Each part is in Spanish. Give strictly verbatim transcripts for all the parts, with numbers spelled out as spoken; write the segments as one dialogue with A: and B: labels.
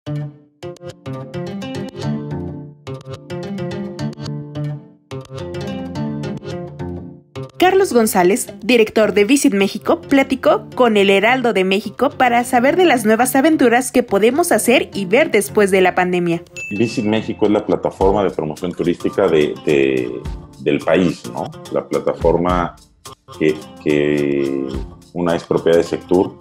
A: Carlos González, director de Visit México, platicó con El Heraldo de México para saber de las nuevas aventuras que podemos hacer y ver después de la pandemia.
B: Visit México es la plataforma de promoción turística de, de, del país, ¿no? La plataforma que, que una es propiedad de Sectur,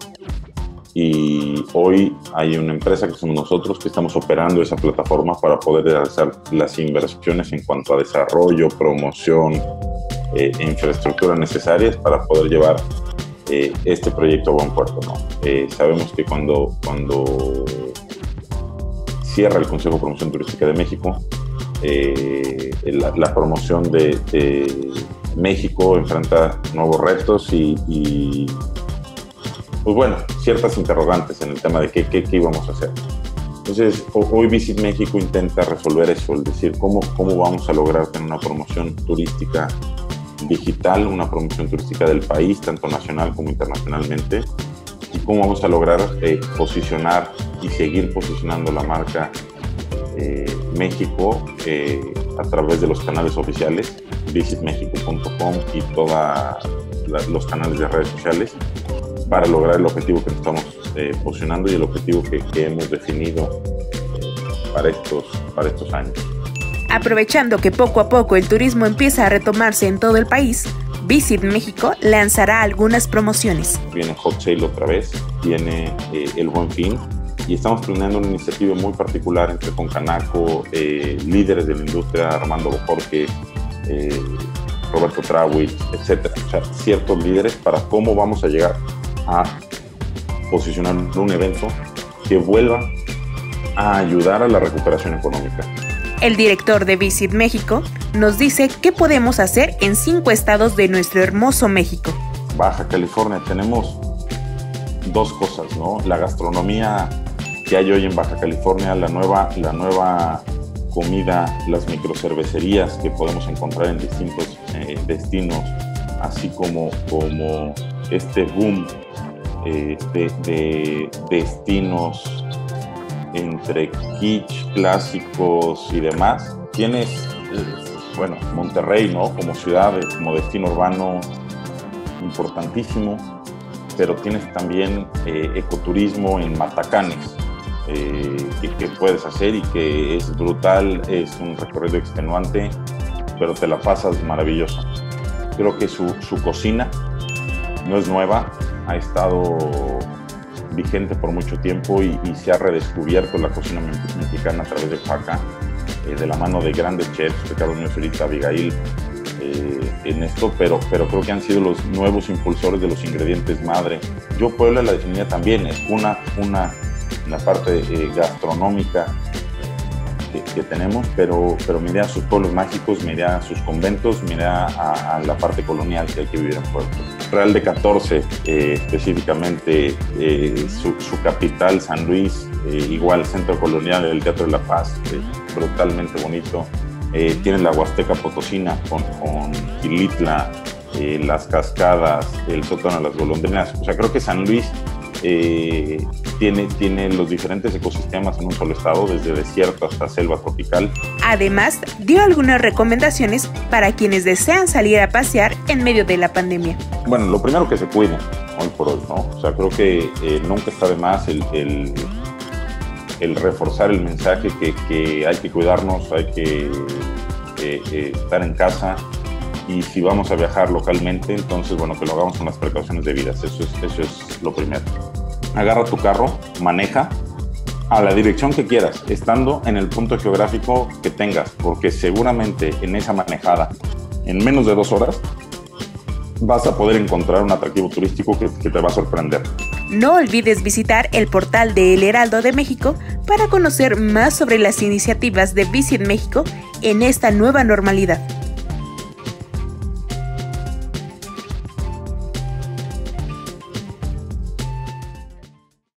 B: y hoy hay una empresa que somos nosotros que estamos operando esa plataforma para poder realizar las inversiones en cuanto a desarrollo, promoción, Eh, infraestructuras necesarias para poder llevar eh, este proyecto a buen puerto, ¿no? Eh, sabemos que cuando, cuando cierra el Consejo de Promoción Turística de México, eh, la, la promoción de, de México enfrenta nuevos retos y, y pues bueno, ciertas interrogantes en el tema de qué, qué, qué íbamos a hacer. Entonces, hoy Visit México intenta resolver eso, es decir, cómo, cómo vamos a lograr tener una promoción turística digital, una promoción turística del país, tanto nacional como internacionalmente, y cómo vamos a lograr eh, posicionar y seguir posicionando la marca eh, México eh, a través de los canales oficiales, visit mexico punto com y todos los canales de redes sociales, para lograr el objetivo que estamos eh, posicionando y el objetivo que, que hemos definido eh, para, estos, para estos años.
A: Aprovechando que poco a poco el turismo empieza a retomarse en todo el país, Visit México lanzará algunas promociones.
B: Viene Hot Sale otra vez, viene eh, el Buen Fin, y estamos planeando una iniciativa muy particular entre Concanaco, eh, líderes de la industria, Armando Bojorquez, eh, Roberto Trawitz, etcétera. O sea, ciertos líderes para cómo vamos a llegar a posicionar un evento que vuelva a ayudar a la recuperación económica.
A: El director de Visit México nos dice qué podemos hacer en cinco estados de nuestro hermoso México.
B: Baja California, tenemos dos cosas, ¿no? La gastronomía que hay hoy en Baja California, la nueva, la nueva comida, las microcervecerías que podemos encontrar en distintos eh, destinos, así como, como este boom eh, de, de destinos entre kitsch, clásicos y demás. Tienes, eh, bueno, Monterrey, ¿no? Como ciudad, como destino urbano importantísimo, pero tienes también eh, ecoturismo en Matacanes, eh, que, que puedes hacer y que es brutal, es un recorrido extenuante, pero te la pasas maravilloso. Creo que su, su cocina no es nueva, ha estado vigente por mucho tiempo y, y se ha redescubierto la cocina mexicana a través de Oaxaca, eh, de la mano de grandes chefs, Ricardo Muñoz Zurita, Abigail, eh, en esto, pero, pero creo que han sido los nuevos impulsores de los ingredientes madre. Yo Puebla la definía también, es una, una, una parte eh, gastronómica que, que tenemos, pero, pero miré a sus pueblos mágicos, miré a sus conventos, miré a, a la parte colonial que hay que vivir en Puebla. Real de catorce, eh, específicamente eh, su, su capital, San Luis, eh, igual Centro Colonial, el Teatro de la Paz, eh, brutalmente bonito. Eh, tiene la Huasteca Potosina con, con Gilitla, eh, las cascadas, el sótano de las golondrinas. O sea, creo que San Luis eh, tiene, tiene los diferentes ecosistemas en un solo estado, desde desierto hasta selva tropical.
A: Además, dio algunas recomendaciones para quienes desean salir a pasear en medio de la pandemia.
B: Bueno, lo primero, que se cuiden hoy por hoy, ¿no? O sea, creo que eh, nunca está de más el, el, el reforzar el mensaje que, que hay que cuidarnos, hay que eh, eh, estar en casa, y si vamos a viajar localmente, entonces, bueno, que lo hagamos con las precauciones debidas. Eso es, eso es lo primero. Agarra tu carro, maneja a la dirección que quieras, estando en el punto geográfico que tengas, porque seguramente en esa manejada, en menos de dos horas, vas a poder encontrar un atractivo turístico que, que te va a sorprender.
A: No olvides visitar el portal de El Heraldo de México para conocer más sobre las iniciativas de Visit México en esta nueva normalidad.